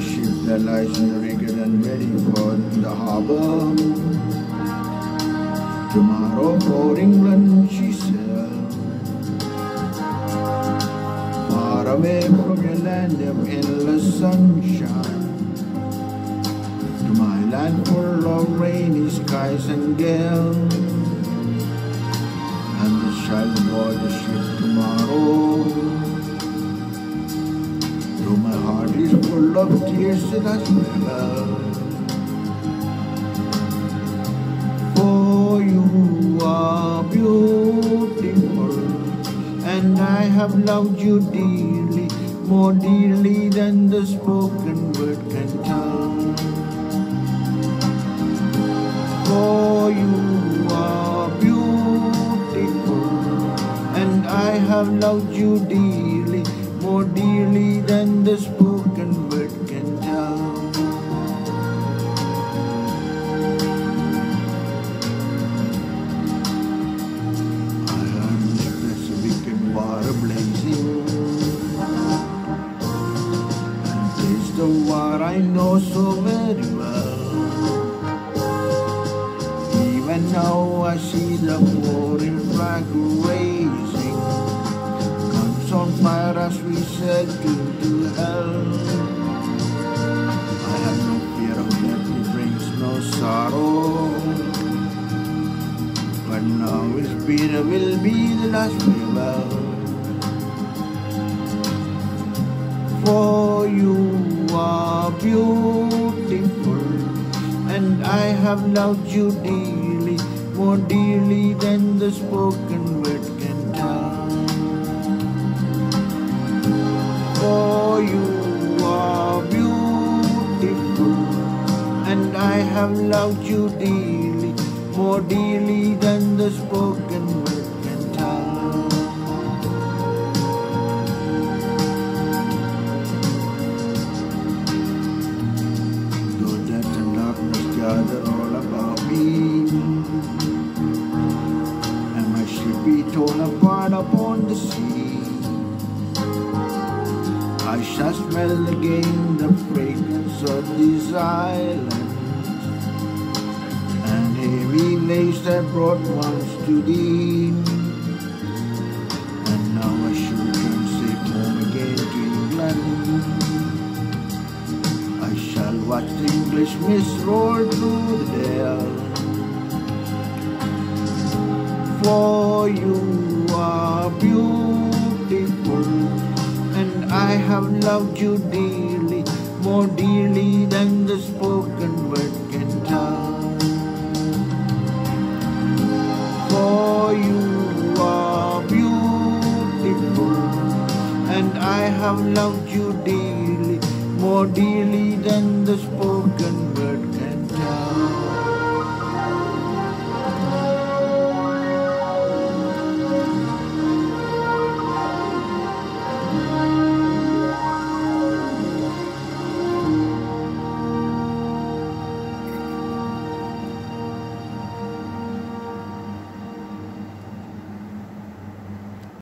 ship that lies in the rigged and ready for the harbor. Tomorrow for England she sails, far away from your land of endless sunshine, to my land full of rainy skies and gales. And I shall board the ship tomorrow, though my heart is full of tears that I smell. For you are beautiful, and I have loved you dearly, more dearly than the spoken word can tell. For you are beautiful, and I have loved you dearly, more dearly than the spoken word can tell. I am the Pacific and water blazing, and taste of what I know so very well. Even now I see the foreign flag raising, guns on fire as we said to hell. I have no fear of death, it brings no sorrow, but now his bitter will be the last farewell. For you are beautiful, and I have loved you dearly, more dearly than the spoken word can tell. For you are beautiful, and I have loved you dearly, more dearly than the spoken word can tell. Though death and darkness gather all about me, and my ship be torn apart upon the sea, I shall smell again the fragrance of these islands, and heavy waves that brought once to thee. And now I should turn safe home again to England. I shall watch the English mist roll through the dale. For you are beautiful, and I have loved you dearly, more dearly than the spoken word can tell. For you are beautiful, and I have loved you dearly, more dearly than the spoken word.